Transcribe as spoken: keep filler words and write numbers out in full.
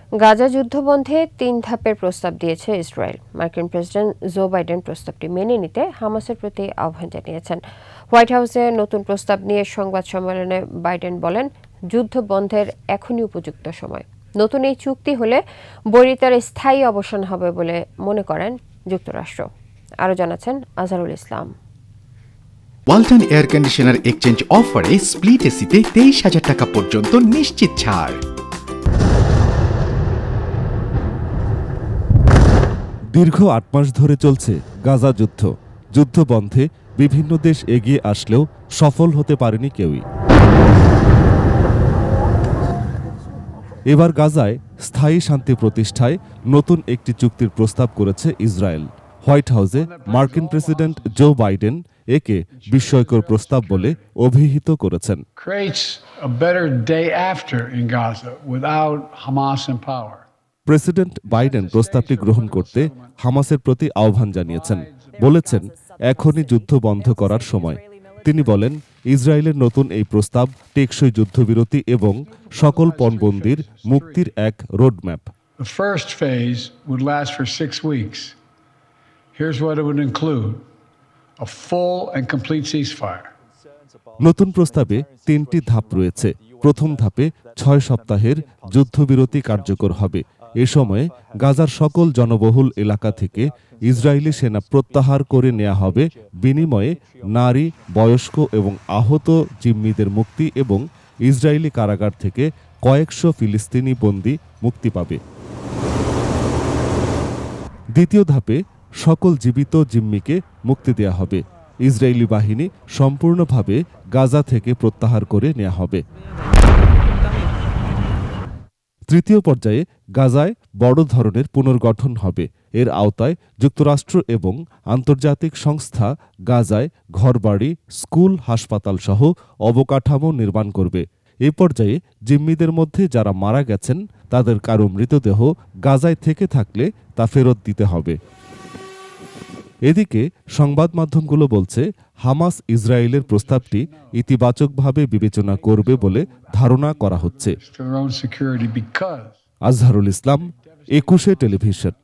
গাজা যুদ্ধবন্ধে তিন ধাপের প্রস্তাব দিয়েছে ইসরায়েল। মার্কিন প্রেসিডেন্ট জো বাইডেন প্রস্তাবটি মেনে নিতে হামাসের প্রতি আহ্বান জানিয়েছেন। হোয়াইট হাউসে নতুন প্রস্তাব নিয়ে সংবাদ সম্মেলনে বাইডেন বলেন, যুদ্ধ বন্ধের এখনই উপযুক্ত সময়। নতুন এই চুক্তি হলে বৈরিতার স্থায়ী অবসান হবে বলে মনে করেন যুক্তরাষ্ট্র। আরও জানাচ্ছেন Azharul Islam. Walton air conditioner exchange অফারে স্প্লিট এসিতে তেইশ হাজার টাকা পর্যন্ত নিশ্চিত ছাড়। দীর্ঘ আট মাস ধরে চলছে গাজা যুদ্ধ। যুদ্ধ বন্ধে বিভিন্ন দেশ এগিয়ে আসলেও সফল হতে পারেনি কেউই। এবার গাজায় স্থায়ী শান্তি প্রতিষ্ঠায় নতুন একটি চুক্তির প্রস্তাব করেছে ইসরায়েল। হোয়াইট হাউসে মার্কিন প্রেসিডেন্ট জো বাইডেন একে বিস্ময়কর প্রস্তাব বলে অভিহিত করেছেন। প্রেসিডেন্ট বাইডেন প্রস্তাবটি গ্রহণ করতে হামাসের প্রতি আহ্বান জানিয়েছেন। বলেছেন, এখনই যুদ্ধ বন্ধ করার সময়। তিনি বলেন, ইসরায়েলের নতুন এই প্রস্তাব টেকসই যুদ্ধবিরতি এবং সকল পণবন্দির মুক্তির এক রোডম্যাপ। নতুন প্রস্তাবে তিনটি ধাপ রয়েছে। প্রথম ধাপে ছয় সপ্তাহের যুদ্ধবিরতি কার্যকর হবে। এ সময়ে গাজার সকল জনবহুল এলাকা থেকে ইসরায়েলি সেনা প্রত্যাহার করে নেওয়া হবে। বিনিময়ে নারী, বয়স্ক এবং আহত জিম্মিদের মুক্তি এবং ইসরায়েলি কারাগার থেকে কয়েকশো ফিলিস্তিনি বন্দী মুক্তি পাবে। দ্বিতীয় ধাপে সকল জীবিত জিম্মিকে মুক্তি দেওয়া হবে। ইসরায়েলি বাহিনী সম্পূর্ণভাবে গাজা থেকে প্রত্যাহার করে নেওয়া হবে। তৃতীয় পর্যায়ে গাজায় বড় ধরনের পুনর্গঠন হবে। এর আওতায় যুক্তরাষ্ট্র এবং আন্তর্জাতিক সংস্থা গাজায় ঘরবাড়ি, স্কুল, হাসপাতাল সহ অবকাঠামো নির্মাণ করবে। এ পর্যায়ে জিম্মিদের মধ্যে যারা মারা গেছেন তাদের কারো মৃতদেহ গাজায় থেকে থাকলে তা ফেরত দিতে হবে। এদিকে সংবাদ মাধ্যমগুলো বলছে, হামাস ইসরায়েলের প্রস্তাবটি ইতিবাচকভাবে বিবেচনা করবে বলে ধারণা করা হচ্ছে। আজহারুল ইসলাম, একুশে টেলিভিশন।